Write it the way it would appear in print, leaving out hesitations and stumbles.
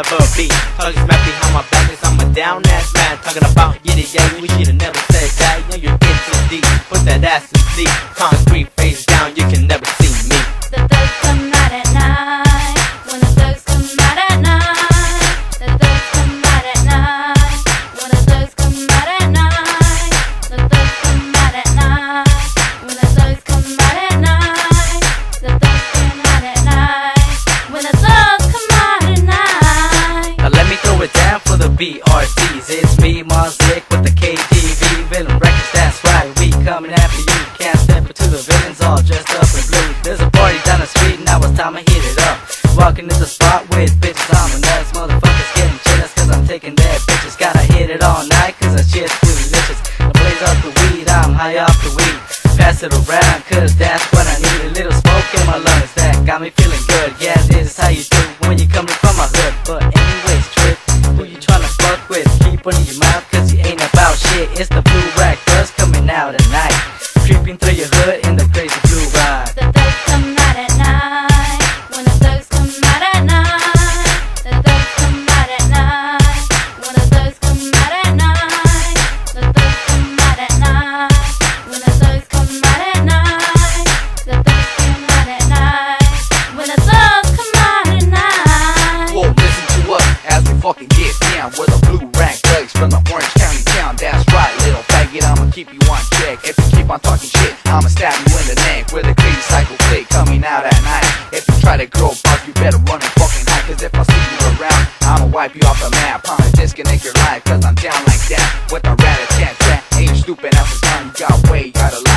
beat. Talking smack behind my back cause I'm a down ass man. Talking about yitty yeah, we should've never said that. You know you're in too deep, put that ass in deep. Concrete face down, you can never see me. The thugs come out at night. When the thugs come out at night. The thugs come out at night. When the thugs come out at night. The thugs come out at night. When the thugs come out at night. The thugs come out at night. When the thugs come out at night. Now let me throw it down for the BRCs. It's me, Monzik with the KTV Villain Records, that's right, we coming after you. Can't step into the villains all dressed up in blue. There's a party down the street, now it's time to hit it up. Walking in the spot with bitches on my nuts. Motherfuckers getting jealous cause I'm taking their bitches. Gotta hit it all night cause that shit's delicious. I blaze off the weed, I'm high off the weed. Pass it around cause that's what I need. A little smoke in my lungs, that got me feeling good. Yeah, this is how you do when you coming from my hood. But anyways, trip, who you tryna fuck with? Keep one in your mouth cause you ain't about shit. It's the Blue Rack Thugs coming out at night, creeping through your hood in the crazy blue ride. The thugs come out at night. When the thugs come out at night. The thugs come out at night. When the thugs come out at night. The thugs come out at night. When the thugs come out at night. The thugs come out at night. When the thugs come out at night. Whoa, listen to us as we fucking get down. We're the Blue Rack Thugs from the Orange County town. That's right, little faggot, I'ma keep you on check. If you keep on talking shit, I'ma stab you in the neck. With a crazy psycho click coming out at night. If you try to grow up, you better run and fucking hide. Cause if I see you around, I'ma wipe you off the map. I'ma disconnect your life cause I'm down like that. With a rat-a-tat-tat, ain't you stupid after time, you got way, you gotta